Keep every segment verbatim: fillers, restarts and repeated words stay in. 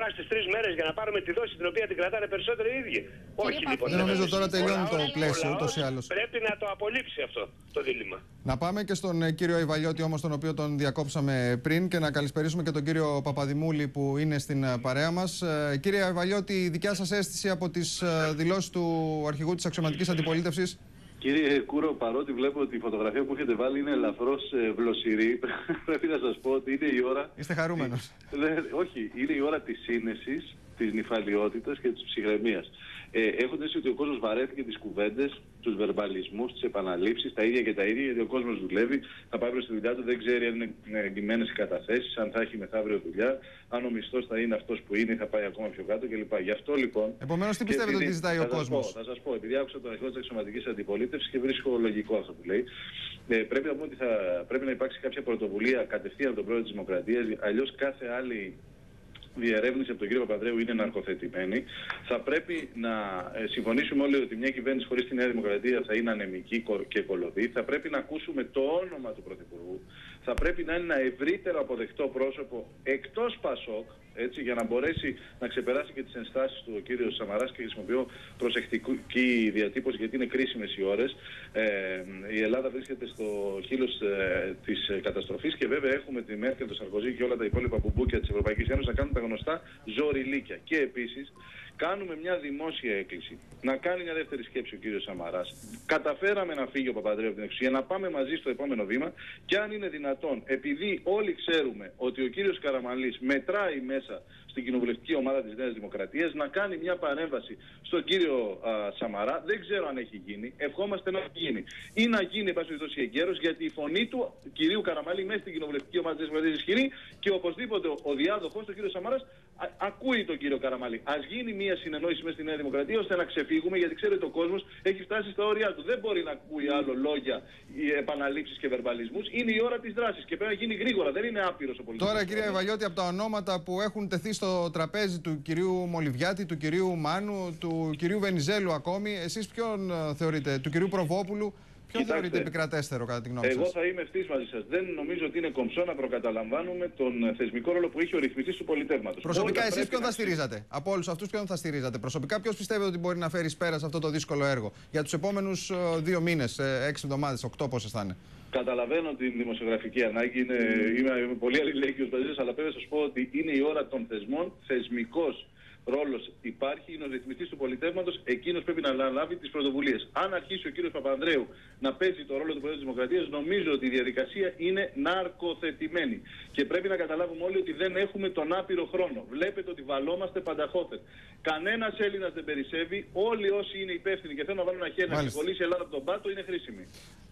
Σαμαρά στις τρεις μέρες για να πάρουμε τη δόση την οποία την κρατάνε περισσότερο οι ίδιοι. Όχι λοιπόν. Δεν νομίζω τώρα τελειώνει το πλαίσιο ούτως ή άλλως. Πρέπει να το απολύψει αυτό το δίλημμα. Να πάμε και στον κύριο Ιβαλιώτη όμως, τον οποίο τον διακόψαμε πριν, και να καλησπερίσουμε και τον κύριο Παπαδημούλη που είναι στην παρέα μας. Κύριε Ιβαλιώτη, η δικιά σας αίσθηση από τις δηλώσεις του αρχηγού της αξιωματικής αντιπολίτευσης? Κύριε Κούρο, παρότι βλέπω ότι η φωτογραφία που έχετε βάλει είναι ελαφρώς ε, βλοσιρή, πρέπει να σας πω ότι είναι η ώρα... Είστε χαρούμενος? Τη... όχι, είναι η ώρα της σύνεσης, της νηφαλιότητας και της ψυχραιμίας. Ε, έχοντας ότι ο κόσμος βαρέθηκε τις κουβέντες, τους βερμπαλισμούς, τις επαναλήψεις, τα ίδια και τα ίδια, γιατί ο κόσμος δουλεύει, θα πάει προς τη δουλειά του, δεν ξέρει αν είναι εγγυημένες οι καταθέσεις, αν θα έχει μεθαύριο δουλειά, αν ο μισθός θα είναι αυτός που είναι ή θα πάει ακόμα πιο κάτω κλπ. Γι' αυτό λοιπόν. Επομένως, τι πιστεύετε ότι ζητάει ο κόσμος? Θα σας πω, επειδή άκουσα τον αρχηγό της αξιωματικής αντιπολίτευσης και βρίσκω λογικό αυτό που λέει. Ε, πρέπει να πούμε ότι θα, πρέπει να υπάρξει κάποια πρωτοβουλία κατευθείαν από τον πρόεδρο της Δημοκρατίας, αλλιώς κάθε άλλη διερεύνηση από τον κύριο Παπανδρέου είναι ναρκοθετημένη. Θα πρέπει να ε, συμφωνήσουμε όλοι ότι μια κυβέρνηση χωρίς τη Νέα Δημοκρατία θα είναι ανεμική και κολωδή. Θα πρέπει να ακούσουμε το όνομα του Πρωθυπουργού. Θα πρέπει να είναι ένα ευρύτερο αποδεκτό πρόσωπο εκτός Πασόκ, έτσι, για να μπορέσει να ξεπεράσει και τις ενστάσεις του ο κύριος Σαμαράς, και χρησιμοποιώ προσεκτική διατύπωση γιατί είναι κρίσιμες οι ώρες. Ε, η Ελλάδα βρίσκεται στο χείλος ε, της καταστροφής και βέβαια έχουμε τη Μέρκελ, τον Σαρκοζή και όλα τα υπόλοιπα μπουμπούκια της Ευρωπαϊκής Ένωσης να κάνουν τα γνωστά ζωριλίκια. Και επίσης κάνουμε μια δημόσια έκκληση να κάνει μια δεύτερη σκέψη ο κύριος Σαμαράς. Καταφέραμε να φύγει ο Παπανδρέου από την εξουσία, να πάμε μαζί στο επόμενο βήμα και αν είναι δυνατόν, επειδή όλοι ξέρουμε ότι ο κύριος Καραμανλής μετράει μέσα στην κοινοβουλευτική ομάδα της Νέας Δημοκρατίας, να κάνει μια παρέμβαση στον κύριο α, Σαμαρά. Δεν ξέρω αν έχει γίνει. Ευχόμαστε να γίνει. Ή να γίνει, εν πάση περιπτώσει, εγκαίρος, γιατί η φωνή του κυρίου Καραμανλή μέσα στην κοινοβουλευτική ομάδα της Δημοκρατίας είναι ισχυρή και οπωσδήποτε ο διάδοχος, ο κύριος Σαμαράς, α, ακούει τον κύριο Καραμανλή. Ας γίνει μια συνεννόηση μέσα στη Νέα Δημοκρατία ώστε να ξεφύγουμε, γιατί ξέρετε ο κόσμος έχει φτάσει στα όρια του. Δεν μπορεί να ακούει άλλο λόγια, επαναλήψεις και βερμπαλισμούς. Είναι η ώρα της δράσης και πρέπει να γίνει γρήγορα. Δεν είναι άπειρος ο πολιτικός. Τώρα, κύριε Ιβαλιώτη, από τα ονόματα που έχουν τεθεί στο τραπέζι του κυρίου Μολυβιάτη, του κυρίου Μάνου, του κυρίου Βενιζέλου ακόμη, εσείς ποιον θεωρείτε, του κυρίου Προβόπουλου, ποιον Κοιτάξτε, θεωρείτε επικρατέστερο κατά τη γνώμη σας? Εγώ θα είμαι ευθύς μαζί σας. Δεν νομίζω ότι είναι κομψό να προκαταλαμβάνουμε τον θεσμικό ρόλο που είχε ο ρυθμιστής του πολιτεύματος. Προσωπικά εσείς ποιον θα στηρίζατε? Από όλους αυτούς ποιον θα στηρίζατε? Προσωπικά ποιος πιστεύετε ότι μπορεί να φέρει πέρα σε αυτό το δύσκολο έργο για τους επόμενους δύο μήνες, έξι εβδομάδες, οκτώ πόσες θα είναι? Καταλαβαίνω την δημοσιογραφική ανάγκη, είναι, είμαι, είμαι πολύ αλληλέγγυος μαζί σας, αλλά πρέπει να σας πω ότι είναι η ώρα των θεσμών. Θεσμικός ρόλος υπάρχει, είναι ο ρυθμιστής του πολιτεύματος, εκείνος πρέπει να αναλάβει τις πρωτοβουλίες. Αν αρχίσει ο κύριος Παπανδρέου να παίζει το ρόλο του Προέδρου της Δημοκρατίας, νομίζω ότι η διαδικασία είναι ναρκοθετημένη. Και πρέπει να καταλάβουμε όλοι ότι δεν έχουμε τον άπειρο χρόνο. Βλέπετε ότι βαλόμαστε πανταχώθεν. Κανένας Έλληνας δεν περισσεύει. Όλοι όσοι είναι υπεύθυνοι και θέλουν να βάλουν ένα χέρι να κολλήσει η Ελλάδα από τον πάτο είναι χρήσιμοι.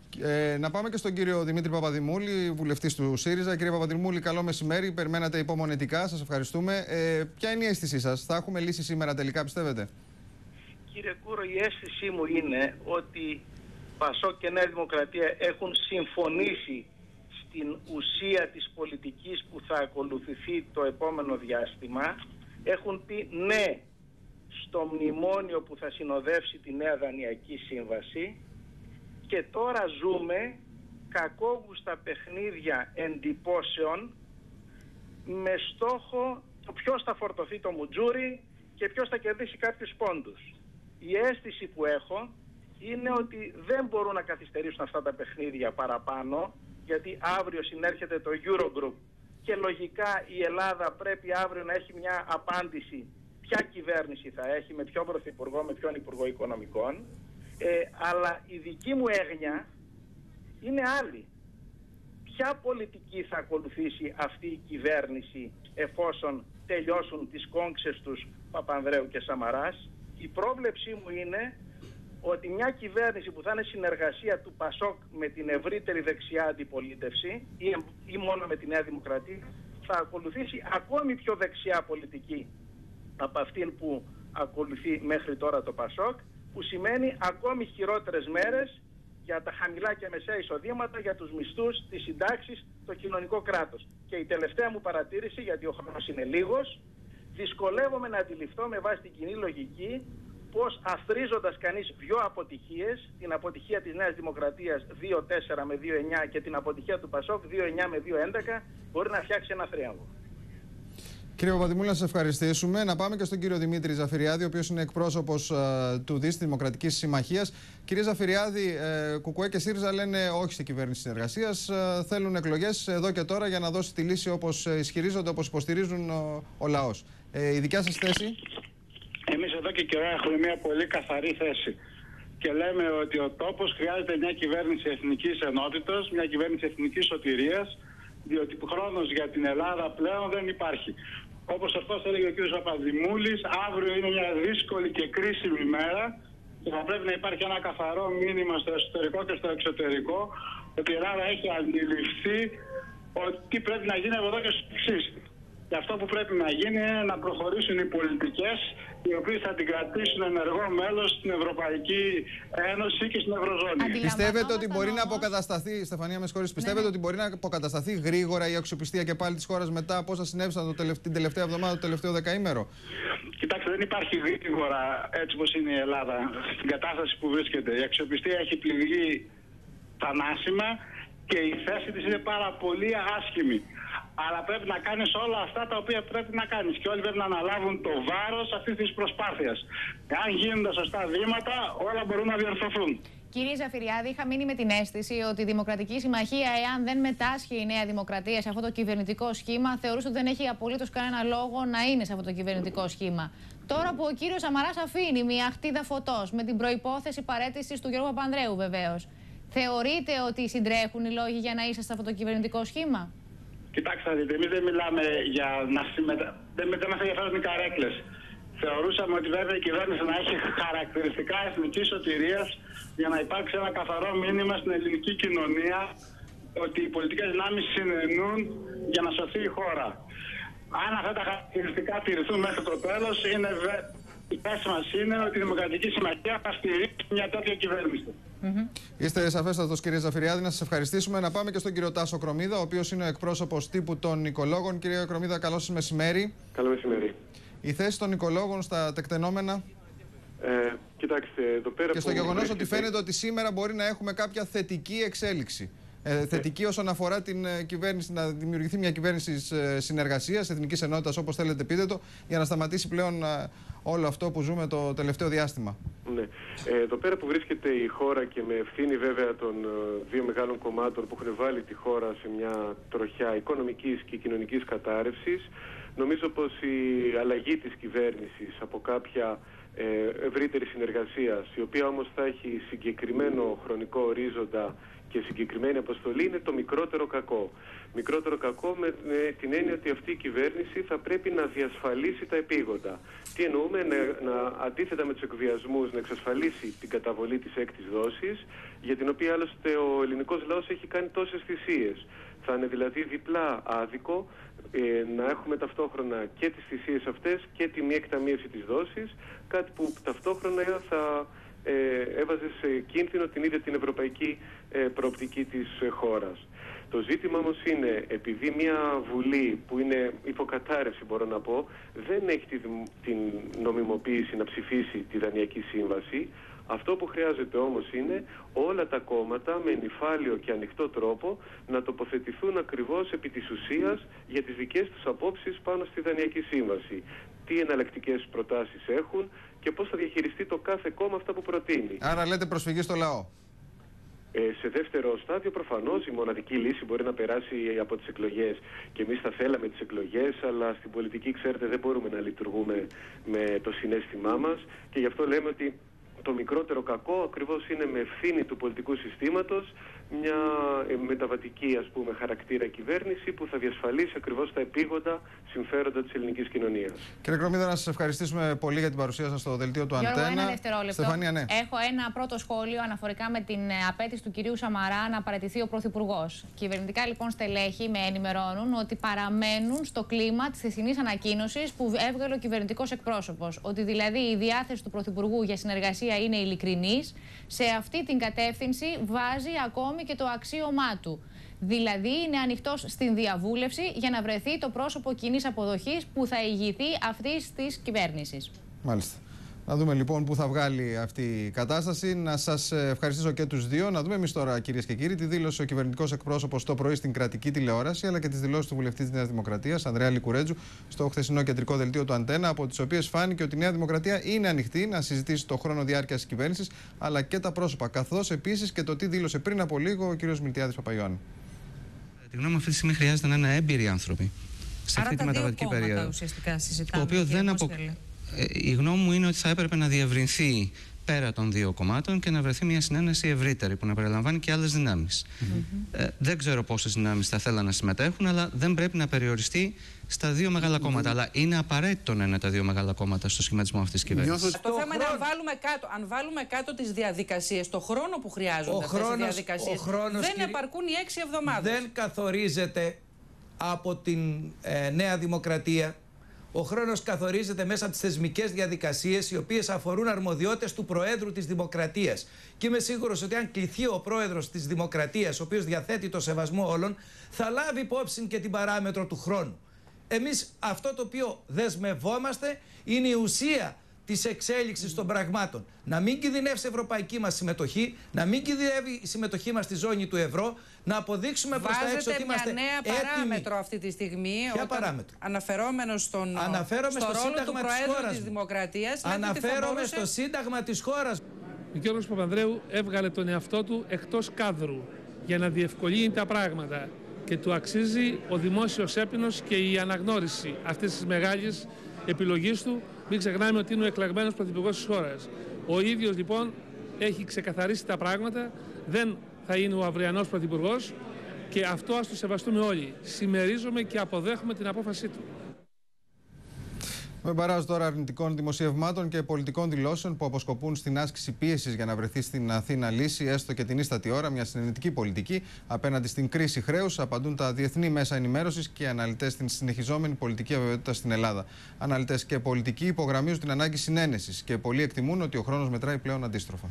Ε, να πάμε και στον κύριο Δημήτρη Παπαδημούλη, βουλευτής του ΣΥΡΙΖΑ. Κύριε Παπαδημούλη, καλό μεσημέρι. Περιμένατε υπομονετικά. Σας ευχαριστούμε. Ε, ποια είναι η αίσθησή σας? Θα έχουμε λύση σήμερα τελικά, πιστεύετε? Κύριε Κούρο, η αίσθησή μου είναι ότι Πασόκ και Νέα Δημοκρατία έχουν συμφωνήσει στην ουσία της πολιτικής που θα ακολουθηθεί το επόμενο διάστημα. Έχουν πει ναι στο μνημόνιο που θα συνοδεύσει τη Νέα Δανειακή Σύμβαση. Και τώρα ζούμε κακόγουστα παιχνίδια εντυπώσεων με στόχο το ποιος θα φορτωθεί το μουτζούρι και ποιος θα κερδίσει κάποιους πόντους. Η αίσθηση που έχω είναι ότι δεν μπορούν να καθυστερήσουν αυτά τα παιχνίδια παραπάνω, γιατί αύριο συνέρχεται το Eurogroup και λογικά η Ελλάδα πρέπει αύριο να έχει μια απάντηση ποια κυβέρνηση θα έχει, με ποιον πρωθυπουργό, με ποιον υπουργό οικονομικών. Ε, αλλά η δική μου έγνοια είναι άλλη. Ποια πολιτική θα ακολουθήσει αυτή η κυβέρνηση εφόσον τελειώσουν τις κόγξες τους Παπανδρέου και Σαμαράς? Η πρόβλεψή μου είναι ότι μια κυβέρνηση που θα είναι συνεργασία του Πασόκ με την ευρύτερη δεξιά αντιπολίτευση ή, ή μόνο με τη Νέα Δημοκρατία θα ακολουθήσει ακόμη πιο δεξιά πολιτική από αυτήν που ακολουθεί μέχρι τώρα το Πασόκ, που σημαίνει ακόμη χειρότερες μέρες για τα χαμηλά και μεσαία εισοδήματα, για τους μισθούς, τις συντάξεις, το κοινωνικό κράτος. Και η τελευταία μου παρατήρηση, γιατί ο χρόνος είναι λίγος, δυσκολεύομαι να αντιληφθώ με βάση την κοινή λογική πως αθροίζοντας κανείς δύο αποτυχίες, την αποτυχία της Νέας Δημοκρατίας δύο τέσσερα με δύο εννιά και την αποτυχία του Πασόκ δύο εννιά με δύο έντεκα, μπορεί να φτιάξει ένα θρίαμβο. Κύριε Παπαδημούλη, να σας ευχαριστήσουμε. Να πάμε και στον κύριο Δημήτρη Ζαφυριάδη, ο οποίος είναι εκπρόσωπος ε, του ΔΙΣ, Δημοκρατικής Συμμαχίας. Κύριε Ζαφυριάδη, ε, Κουκουέ και ΣΥΡΙΖΑ λένε όχι στην κυβέρνηση συνεργασίας. Ε, θέλουν εκλογές εδώ και τώρα για να δώσει τη λύση όπως ισχυρίζονται, όπως υποστηρίζουν ο, ο λαός. Ε, η δικιά σας θέση? Εμείς εδώ και καιρό έχουμε μια πολύ καθαρή θέση. Και λέμε ότι ο τόπος χρειάζεται μια κυβέρνηση εθνικής ενότητας, μια κυβέρνηση εθνικής σωτηρίας, διότι χρόνος για την Ελλάδα πλέον δεν υπάρχει. Όπως αυτός έλεγε ο κ. Παπαδημούλης, αύριο είναι μια δύσκολη και κρίσιμη μέρα και θα πρέπει να υπάρχει ένα καθαρό μήνυμα στο εσωτερικό και στο εξωτερικό ότι η Ελλάδα έχει αντιληφθεί ότι πρέπει να γίνει από εδώ και στο εξής. Και αυτό που πρέπει να γίνει είναι να προχωρήσουν οι πολιτικές οι οποίοι θα την κρατήσουν ενεργό μέλος στην Ευρωπαϊκή Ένωση και στην Ευρωζώνη. Πιστεύετε ότι μπορεί να αποκατασταθεί, Στεφανία, με συγχωρείτε, πιστεύετε ναι. ότι μπορεί να αποκατασταθεί γρήγορα η αξιοπιστία και πάλι της χώρας μετά από όσα συνέβησαν το τελευ... την τελευταία εβδομάδα, το τελευταίο δεκαήμερο? Κοιτάξτε, δεν υπάρχει γρήγορα έτσι όπως είναι η Ελλάδα στην κατάσταση που βρίσκεται. Η αξιοπιστία έχει πληγεί θανάσιμα και η θέση της είναι πάρα πολύ άσχημη. Αλλά πρέπει να κάνεις όλα αυτά τα οποία πρέπει να κάνεις και όλοι πρέπει να αναλάβουν το βάρος αυτής της προσπάθειας. Αν γίνουν τα σωστά βήματα, όλα μπορούν να διορθωθούν. Κύριε Ζαφυριάδη, είχα μείνει με την αίσθηση ότι η Δημοκρατική Συμμαχία, εάν δεν μετάσχει η Νέα Δημοκρατία σε αυτό το κυβερνητικό σχήμα, θεωρούσε ότι δεν έχει απολύτως κανένα λόγο να είναι σε αυτό το κυβερνητικό σχήμα. Τώρα που ο κύριος Σαμαράς αφήνει μια χτίδα φωτός με την προϋπόθεση παραίτησης του Γιώργου Παπανδρέου βεβαίως, θεωρείτε ότι συντρέχουν οι λόγοι για να είσαστε σε αυτό το κυβερνητικό σχήμα? Κοιτάξτε, εμείς δεν μιλάμε για να συμμετα... δεν, δεν μας ενδιαφέρουν οι καρέκλες. Θεωρούσαμε ότι βέβαια η κυβέρνηση να έχει χαρακτηριστικά εθνικής σωτηρίας για να υπάρξει ένα καθαρό μήνυμα στην ελληνική κοινωνία ότι οι πολιτικές δυνάμεις συνεννούν για να σωθεί η χώρα. Αν αυτά τα χαρακτηριστικά τηρηθούν μέχρι το τέλος, είναι βε... η θέση μας είναι ότι η Δημοκρατική Συμμαχία θα στηρίξει μια τέτοια κυβέρνηση. Mm-hmm. Είστε σαφέστατος, κύριε Ζαφυριάδη. Να σας ευχαριστήσουμε. Να πάμε και στον κύριο Τάσο Κρομίδα, ο οποίος είναι ο εκπρόσωπος τύπου των οικολόγων. Κύριε Κρομίδα, καλώς σας μεσημέρι. Καλό μεσημέρι. Η θέση των οικολόγων στα τεκτενόμενα. Ε, κοιτάξτε, εδώ πέρα και στο γεγονός βρίσκεται... ότι φαίνεται ότι σήμερα μπορεί να έχουμε κάποια θετική εξέλιξη. Ε, θετική ε. όσον αφορά την ε, κυβέρνηση, να δημιουργηθεί μια κυβέρνηση ε, συνεργασίας, εθνικής ενότητας, όπως θέλετε πείτε το, για να σταματήσει πλέον ε, όλο αυτό που ζούμε το τελευταίο διάστημα. Ναι. Ε, εδώ πέρα που βρίσκεται η χώρα και με ευθύνη βέβαια των ε, δύο μεγάλων κομμάτων που έχουν βάλει τη χώρα σε μια τροχιά οικονομικής και κοινωνικής κατάρρευσης, νομίζω πως η αλλαγή της κυβέρνησης από κάποια ε, ευρύτερη συνεργασία, η οποία όμως θα έχει συγκεκριμένο χρονικό ορίζοντα και συγκεκριμένη αποστολή, είναι το μικρότερο κακό. Μικρότερο κακό με, με την έννοια ότι αυτή η κυβέρνηση θα πρέπει να διασφαλίσει τα επίγοντα. Τι εννοούμε? Να, να, αντίθετα με τους εκβιασμούς, να εξασφαλίσει την καταβολή της έκτης δόσης, για την οποία άλλωστε ο ελληνικός λαός έχει κάνει τόσες θυσίες. Θα είναι δηλαδή διπλά άδικο ε, να έχουμε ταυτόχρονα και τις θυσίες αυτές και τη μη εκταμείευση της δόσης, κάτι που ταυτόχρονα θα ε, έβαζε σε κίνδυνο την ίδια την ευρωπαϊκή ε, προοπτική της ε, χώρας. Το ζήτημα όμως είναι, επειδή μια Βουλή που είναι υποκατάρρευση, μπορώ να πω, δεν έχει την νομιμοποίηση να ψηφίσει τη Δανειακή Σύμβαση, αυτό που χρειάζεται όμως είναι όλα τα κόμματα με νυφάλιο και ανοιχτό τρόπο να τοποθετηθούν ακριβώς επί της ουσίας για τις δικές τους απόψεις πάνω στη Δανειακή Σύμβαση. Τι εναλλακτικές προτάσεις έχουν και πώς θα διαχειριστεί το κάθε κόμμα αυτά που προτείνει. Άρα λέτε προσφυγή στο λαό. Ε, σε δεύτερο στάδιο, προφανώς η μοναδική λύση μπορεί να περάσει από τις εκλογές. Και εμείς θα θέλαμε τις εκλογές, αλλά στην πολιτική, ξέρετε, δεν μπορούμε να λειτουργούμε με το συναίσθημά μας. Και γι' αυτό λέμε ότι το μικρότερο κακό ακριβώς είναι με ευθύνη του πολιτικού συστήματος μια μεταβατική, ας πούμε, χαρακτήρα κυβέρνηση που θα διασφαλίσει ακριβώς τα επίγοντα συμφέροντα της ελληνικής κοινωνίας. Κύριε Κρομίδα, να σας ευχαριστήσουμε πολύ για την παρουσία σας στο δελτίο του Αντένα. Ένα δευτερόλεπτο. Στεφανία, ναι. Έχω ένα πρώτο σχόλιο αναφορικά με την απέτηση του κυρίου Σαμαρά να παραιτηθεί ο Πρωθυπουργός. Κυβερνητικά λοιπόν στελέχη με ενημερώνουν ότι παραμένουν στο κλίμα της χθεσινής ανακοίνωσης που έβγαλε ο κυβερνητικός εκπρόσωπος. Ότι δηλαδή η διάθεση του Πρωθυπουργού για συνεργασία είναι ειλικρινής. Σε αυτή την κατεύθυνση βάζει ακόμη και το αξίωμά του. Δηλαδή είναι ανοιχτός στην διαβούλευση για να βρεθεί το πρόσωπο κοινής αποδοχής που θα ηγηθεί αυτής της κυβέρνησης. Μάλιστα. Να δούμε λοιπόν πού θα βγάλει αυτή η κατάσταση. Να σας ευχαριστήσω και τους δύο. Να δούμε εμείς τώρα, κυρίες και κύριοι, τη δήλωσε ο κυβερνητικός εκπρόσωπος το πρωί στην κρατική τηλεόραση, αλλά και τις δηλώσεις του βουλευτή της Νέας Δημοκρατίας, Ανδρέα Λικουρέτζου, στο χθεσινό κεντρικό δελτίο του Αντένα, από τις οποίες φάνηκε ότι η Νέα Δημοκρατία είναι ανοιχτή να συζητήσει το χρόνο διάρκειας της κυβέρνησης, αλλά και τα πρόσωπα. Καθώς επίσης και το τι δήλωσε πριν από λίγο ο κ. Μιλτιάδης Παπαϊωάννου. Τη γνώμη μου, αυτή τη στιγμή χρειάζεται να είναι έμπειροι άνθρωποι σε Άρα αυτή τη μεταβατική περίοδο. Ουσιαστικά Το οποίο δεν απο... ε, η γνώμη μου είναι ότι θα έπρεπε να διευρυνθεί πέρα των δύο κομμάτων και να βρεθεί μια συνένεση ευρύτερη που να περιλαμβάνει και άλλες δυνάμεις. Mm-hmm. ε, δεν ξέρω πόσες δυνάμεις θα θέλαν να συμμετέχουν, αλλά δεν πρέπει να περιοριστεί στα δύο μεγάλα κόμματα. Mm-hmm. Αλλά είναι απαραίτητο να είναι τα δύο μεγάλα κόμματα στο σχηματισμό αυτής της κυβέρνησης. Το, το θέμα είναι αν βάλουμε κάτω, αν βάλουμε κάτω τις διαδικασίες, το χρόνο που χρειάζονται αυτές οι διαδικασίες, χρόνος, δεν κύριε, επαρκούν οι έξι εβδομάδες. Δεν καθορίζεται από την ε, Νέα Δημοκρατία. Ο χρόνος καθορίζεται μέσα από τις θεσμικές διαδικασίες, οι οποίες αφορούν αρμοδιότητες του Προέδρου της Δημοκρατίας. Και είμαι σίγουρος ότι αν κληθεί ο Πρόεδρος της Δημοκρατίας, ο οποίος διαθέτει το σεβασμό όλων, θα λάβει υπόψη και την παράμετρο του χρόνου. Εμείς αυτό το οποίο δεσμευόμαστε είναι η ουσία της εξέλιξης των πραγμάτων. Να μην κινδυνεύσει η ευρωπαϊκή μας συμμετοχή, να μην κινδυνεύει η συμμετοχή μας στη ζώνη του ευρώ, να αποδείξουμε προς τα έξω ότι είμαστε έτοιμοι. Βάζετε μια νέα παράμετρο αυτή τη στιγμή. Ποια παράμετρο? Αναφερόμενο στον Αναφέρομαι στο στο ρόλο Σύνταγμα του της Προέδρου χώρας της Δημοκρατίας. Αναφέρομαι μπορούσε... στο Σύνταγμα της χώρας. Ο κ. Παπανδρέου έβγαλε τον εαυτό του εκτός κάδρου για να διευκολύνει τα πράγματα και του αξίζει ο δημόσιος έπινος και η αναγνώριση αυτής της μεγάλης επιλογής του. Μην ξεχνάμε ότι είναι ο εκλεγμένος πρωθυπουργός της χώρας. Ο ίδιος λοιπόν έχει ξεκαθαρίσει τα πράγματα, δεν θα είναι ο αυριανός πρωθυπουργός και αυτό ας το σεβαστούμε όλοι. Συμμερίζομαι και αποδέχομαι την απόφασή του. Με μπαράζ τώρα αρνητικών δημοσιευμάτων και πολιτικών δηλώσεων που αποσκοπούν στην άσκηση πίεσης για να βρεθεί στην Αθήνα λύση, έστω και την ίστατη ώρα, μια συνενετική πολιτική απέναντι στην κρίση χρέους, απαντούν τα διεθνή μέσα ενημέρωσης και αναλυτές στην συνεχιζόμενη πολιτική αβεβαιότητα στην Ελλάδα. Αναλυτές και πολιτικοί υπογραμμίζουν την ανάγκη συνένεσης και πολλοί εκτιμούν ότι ο χρόνος μετράει πλέον αντίστροφα.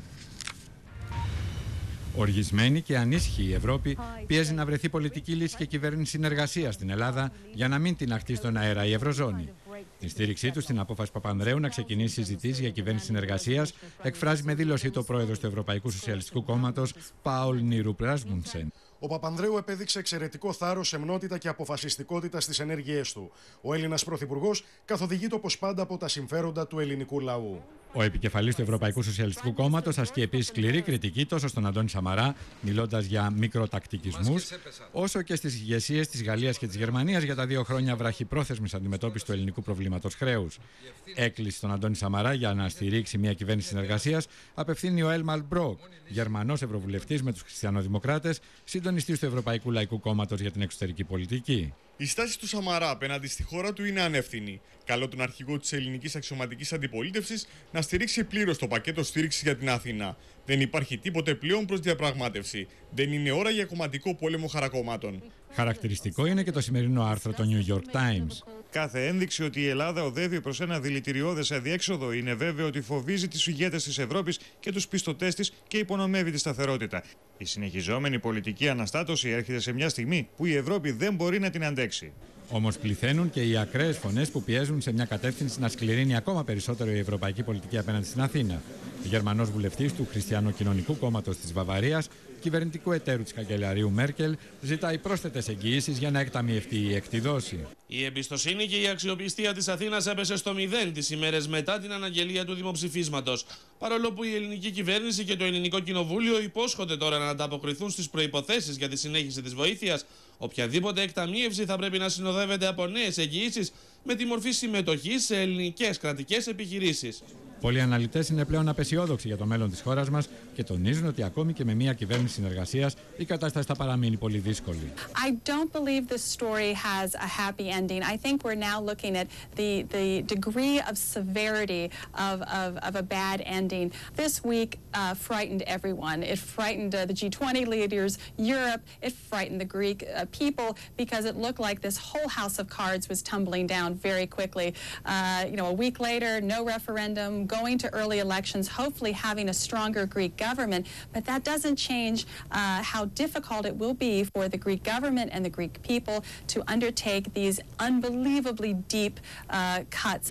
Οργισμένη και ανήσυχη η Ευρώπη πιέζει να βρεθεί πολιτική λύση και κυβέρνηση συνεργασία στην Ελλάδα για να μην την αχτεί στον αέρα η Ευρωζώνη. Την στήριξή του στην απόφαση Παπανδρέου να ξεκινήσει συζητήσεις για κυβέρνηση συνεργασίας εκφράζει με δήλωσή του ο πρόεδρος του Ευρωπαϊκού Σοσιαλιστικού Κόμματος, Πάουλ Νίρουπ Ράσμουνσεν. Ο Παπανδρέου επέδειξε εξαιρετικό θάρρος, σεμνότητα και αποφασιστικότητα στις ενέργειές του. Ο Έλληνας πρωθυπουργός καθοδηγείται όπως πάντα από τα συμφέροντα του ελληνικού λαού. Ο επικεφαλής του Ευρωπαϊκού Σοσιαλιστικού Κόμματος ασκεί επίσης σκληρή κριτική τόσο στον Αντώνη Σαμαρά, μιλώντας για μικροτακτικισμούς, όσο και στις ηγεσίες της Γαλλίας και της Γερμανίας για τα δύο χρόνια βραχυπρόθεσμης αντιμετώπισης του ελληνικού προβλήματος χρέους. Έκκληση στον Αντώνη Σαμαρά για να στηρίξει μια κυβέρνηση συνεργασίας απευθύνει ο Έλμαρ Μπροκ, Γερμανός Ευρωβουλευτής με τους Χριστιανοδημοκράτες, συντονιστής του Ευρωπαϊκού Λαϊκού Κόμματος για την εξωτερική πολιτική. Η στάση του Σαμαρά απέναντι στη χώρα του είναι ανεύθυνη. Καλώ τον αρχηγό της ελληνικής αξιωματικής αντιπολίτευσης να στηρίξει πλήρως το πακέτο στήριξης για την Αθήνα. Δεν υπάρχει τίποτε πλέον προς διαπραγμάτευση. Δεν είναι ώρα για κομματικό πόλεμο χαρακομμάτων. Χαρακτηριστικό είναι και το σημερινό άρθρο του New York Times. Κάθε ένδειξη ότι η Ελλάδα οδεύει προς ένα δηλητηριώδες αδιέξοδο είναι βέβαιο ότι φοβίζει τις ηγέτες της Ευρώπης και τους πιστωτές της και υπονομεύει τη σταθερότητα. Η συνεχιζόμενη πολιτική αναστάτωση έρχεται σε μια στιγμή που η Ευρώπη δεν μπορεί να την αντέξει. Όμως πληθαίνουν και οι ακραίες φωνές που πιέζουν σε μια κατεύθυνση να σκληρύνει ακόμα περισσότερο η ευρωπαϊκή πολιτική απέναντι στην Αθήνα. Ο Γερμανός βουλευτής του Χριστιανοκοινωνικού Κόμματος της Βαβαρίας, κυβερνητικού εταίρου της καγκελαρίου Μέρκελ, ζητάει πρόσθετες εγγυήσεις για να εκταμιευτεί η εκτιδώση. Η εμπιστοσύνη και η αξιοπιστία της Αθήνας έπεσε στο μηδέν τις ημέρες μετά την αναγγελία του δημοψηφίσματος. Παρόλο που η ελληνική κυβέρνηση και το ελληνικό κοινοβούλιο υπόσχονται τώρα να ανταποκριθούν στις προϋποθέσεις για τη συνέχιση της βοήθειας, οποιαδήποτε εκταμίευση θα πρέπει να συνοδεύεται από νέες εγγυήσεις με τη μορφή συμμετοχής σε ελληνικές κρατικές επιχειρήσεις. Πολλοί αναλυτές είναι πλέον απαισιόδοξοι για το μέλλον της χώρας μας και τονίζουν ότι ακόμη και με μια κυβέρνηση συνεργασίας η κατάσταση θα παραμείνει πολύ δύσκολη. I don't believe this story has a happy ending. I think we're now looking at the the degree of severity of of of a bad ending. This week uh, frightened everyone. It frightened uh, the G twenty leaders, Europe. It frightened the Greek uh, people because it looked like this whole house of cards was tumbling down very quickly. Uh, you know, a week later, no referendum, going to early elections, hopefully having a stronger Greek government, but that doesn't change uh, how difficult it will be for the Greek government and the Greek people to undertake these unbelievably deep uh, cuts.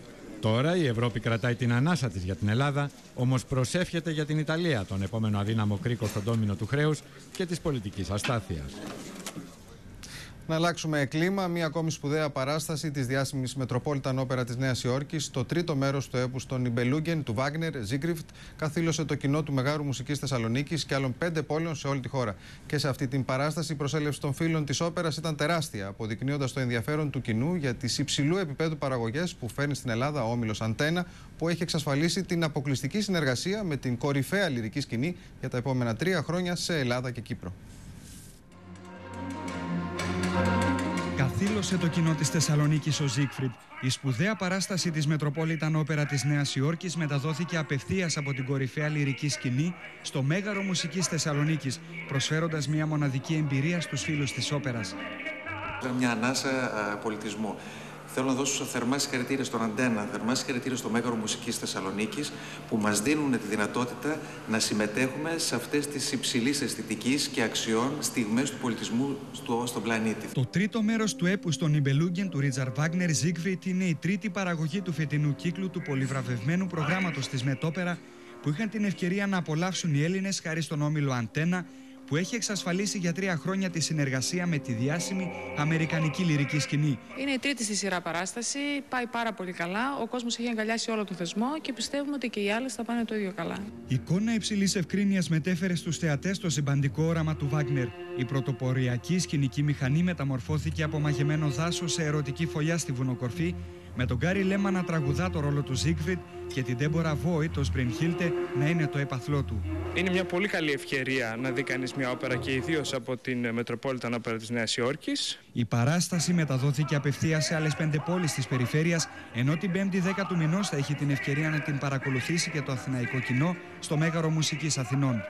Τώρα η Ευρώπη κρατάει την ανάσα της για την Ελλάδα, όμως προσεύχεται για την Ιταλία, τον επόμενο αδύναμο κρίκο στον ντόμινο του χρέους και της πολιτικής αστάθειας. Να αλλάξουμε κλίμα. Μία ακόμη σπουδαία παράσταση της διάσημης Metropolitan Opera της Νέας Υόρκης, το τρίτο μέρος του έπους των Nibelungen του Wagner, Siegfried, καθήλωσε το κοινό του Μεγάρου Μουσικής Θεσσαλονίκης και άλλων πέντε πόλεων σε όλη τη χώρα. Και σε αυτή την παράσταση η προσέλευση των φίλων της όπερας ήταν τεράστια, αποδεικνύοντας το ενδιαφέρον του κοινού για τις υψηλού επίπεδου παραγωγές που φέρνει στην Ελλάδα ο όμιλος Αντένα, που έχει εξασφαλίσει την αποκλειστική συνεργασία με την κορυφαία λυρική σκηνή για τα επόμενα τρία χρόνια σε Ελλάδα και Κύπρο. Καθήλωσε το κοινό της Θεσσαλονίκης ο Siegfried. Η σπουδαία παράσταση της Metropolitan Opera της Νέας Υόρκης μεταδόθηκε απευθείας από την κορυφαία λυρική σκηνή στο Μέγαρο Μουσικής Θεσσαλονίκης, προσφέροντας μια μοναδική εμπειρία στους φίλους της όπερας. Μια ανάσα α, πολιτισμού. Θέλω να δώσω θερμά συγχαρητήρια στον Αντένα, θερμά συγχαρητήρια στο Μέγαρο Μουσικής Θεσσαλονίκης, που μας δίνουν τη δυνατότητα να συμμετέχουμε σε αυτές τις υψηλής αισθητικής και αξιών στιγμές του πολιτισμού στο, στον πλανήτη. Το τρίτο μέρος του έπους των Nibelungen του Richard Wagner, Siegfried, είναι η τρίτη παραγωγή του φετινού κύκλου του πολυβραβευμένου προγράμματος της Μετόπερα, που είχαν την ευκαιρία να απολαύσουν οι Έλληνες χάρη στον όμιλο Αντένα, που έχει εξασφαλίσει για τρία χρόνια τη συνεργασία με τη διάσημη αμερικανική λυρική σκηνή. Είναι η τρίτη στη σειρά παράσταση, πάει πάρα πολύ καλά, ο κόσμος έχει αγκαλιάσει όλο το θεσμό και πιστεύουμε ότι και οι άλλες θα πάνε το ίδιο καλά. Εικόνα υψηλής ευκρίνειας μετέφερε στους θεατές το συμπαντικό όραμα του Βάγνερ. Η πρωτοποριακή σκηνική μηχανή μεταμορφώθηκε από μαγεμένο δάσος σε ερωτική φωλιά στη βουνοκορφή, με τον Γκάρι Λέμα να τραγουδά το ρόλο του Siegfried και την Ντέμπορα Βόιτ, το Σμπρινχίλτε, να είναι το έπαθλό του. Είναι μια πολύ καλή ευκαιρία να δει κανείς μια όπερα και ιδίως από την Metropolitan Opera της Νέας Υόρκης. Η παράσταση μεταδόθηκε απευθείας σε άλλες πέντε πόλεις της περιφέρειας, ενώ την πέμπτη δέκα του μηνός θα έχει την ευκαιρία να την παρακολουθήσει και το αθηναϊκό κοινό στο Μέγαρο Μουσικής Αθηνών.